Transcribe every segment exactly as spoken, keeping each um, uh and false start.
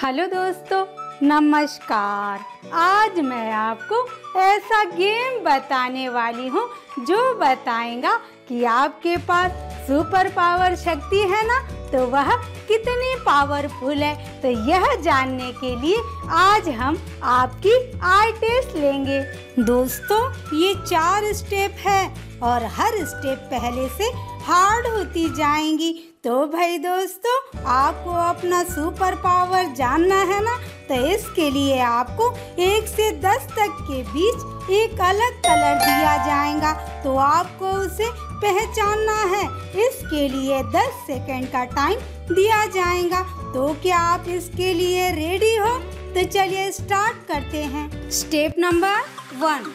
Hello दोस्तों, नमस्कार। आज मैं आपको ऐसा गेम बताने वाली हूँ जो बताएगा कि आपके पास सुपर पावर शक्ति है ना, तो वह कितनी पावरफुल है। तो यह जानने के लिए आज हम आपकी आई टेस्ट लेंगे। दोस्तों, ये चार स्टेप है और हर स्टेप पहले से हार्ड होती जाएंगी। तो भाई दोस्तों, आपको अपना सुपर पावर जानना है ना, तो इसके लिए आपको एक से दस तक के बीच एक अलग कलर दिया जाएगा, तो आपको उसे पहचानना है। इसके लिए दस सेकंड का टाइम दिया जाएगा। तो क्या आप इसके लिए रेडी हो? तो चलिए स्टार्ट करते हैं। Step number one.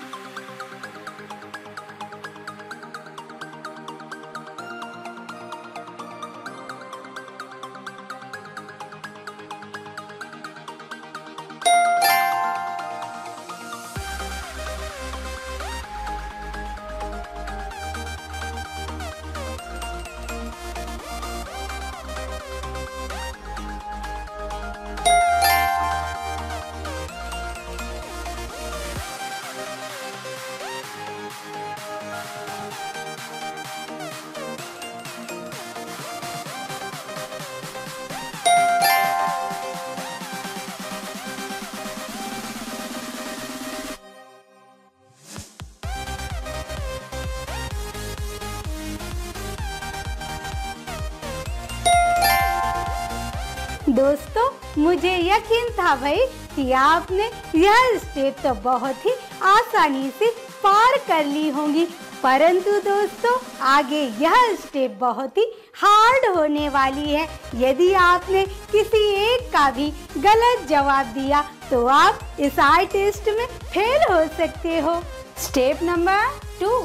दोस्तों, मुझे यकीन था भाई कि आपने यह स्टेप तो बहुत ही आसानी से पार कर ली होंगी, परंतु दोस्तों आगे यह स्टेप बहुत ही हार्ड होने वाली है। यदि आपने किसी एक का भी गलत जवाब दिया तो आप इस आई टेस्ट में फेल हो सकते हो। Step number two.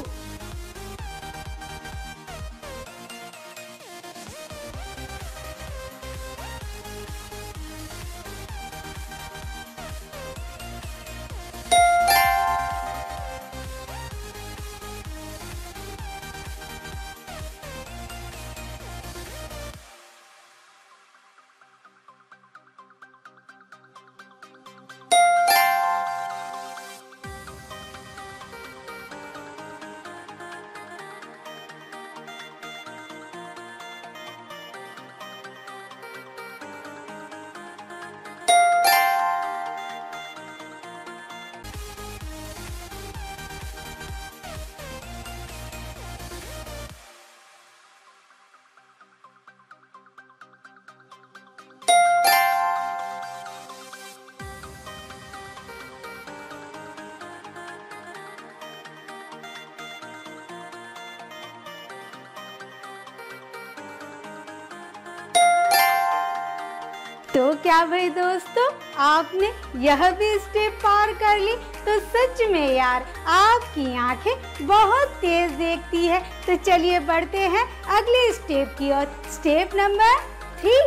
तो क्या भाई दोस्तों, आपने यह भी स्टेप पार कर ली? तो सच में यार, आपकी आंखें बहुत तेज देखती है। तो चलिए बढ़ते हैं अगले स्टेप की ओर। Step number three.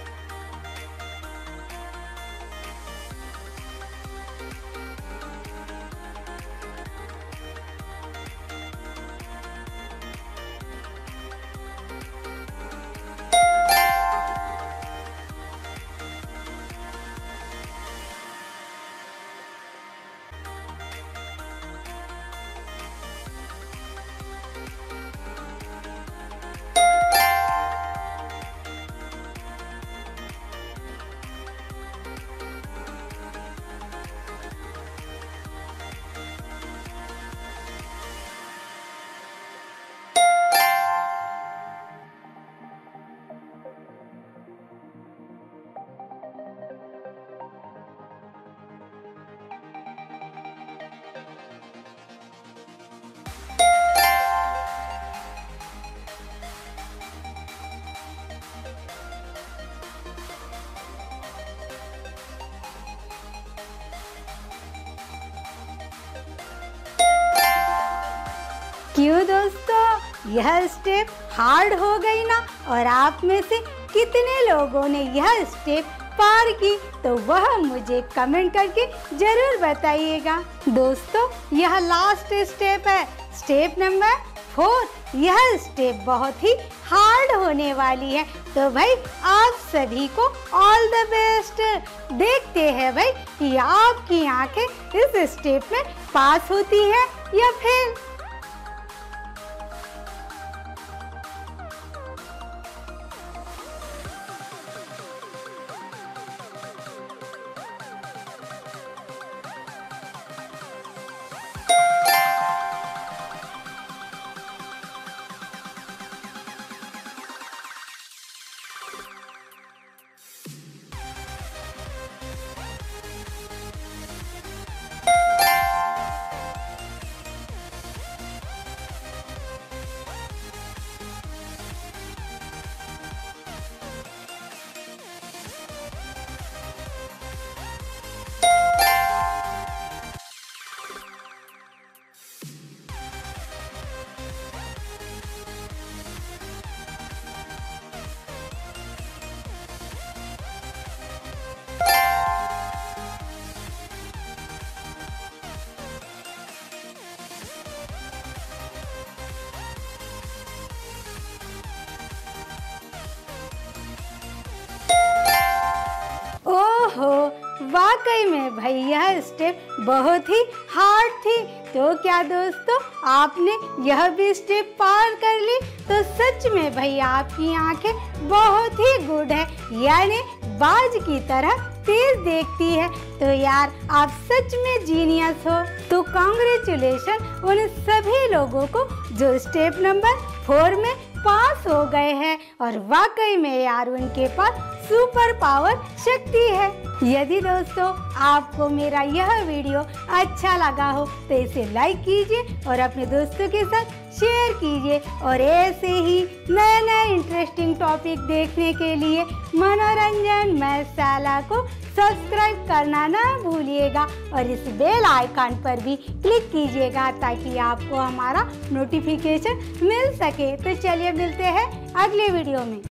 क्यों दोस्तों, यह स्टेप हार्ड हो गई ना? और आप में से कितने लोगों ने यह स्टेप पार की, तो वह मुझे कमेंट करके जरूर बताइएगा। दोस्तों, यह लास्ट स्टेप है, स्टेप नंबर फोर। यह स्टेप बहुत ही हार्ड होने वाली है। तो भाई आप सभी को ऑल द बेस्ट। देखते हैं भाई कि आपकी आंखें इस स्टेप में पास होती है या फेल। ओहो, वाकई में भाई यह स्टेप बहुत ही हार्ड थी। तो क्या दोस्तों आपने यह भी स्टेप पार कर ली? तो सच में भाई आपकी आंखें बहुत ही गुड है, यानी बाज की तरह तेज देखती है। तो यार आप सच में जीनियस हो। तो कांग्रेचुलेशन उन सभी लोगों को जो स्टेप नंबर फोर में पास हो गए हैं और वाकई में यार उनके पास सुपर पावर शक्ति है। यदि दोस्तों आपको मेरा यह वीडियो अच्छा लगा हो तो इसे लाइक कीजिए और अपने दोस्तों के साथ शेयर कीजिए। और ऐसे ही नए नए इंटरेस्टिंग टॉपिक देखने के लिए मनोरंजन मैथशाला को सब्सक्राइब करना ना भूलिएगा और इस बेल आइकन पर भी क्लिक कीजिएगा ताकि आपको हमारा नोटिफिकेशन मिल सके। तो चलिए मिलते हैं अगले वीडियो में।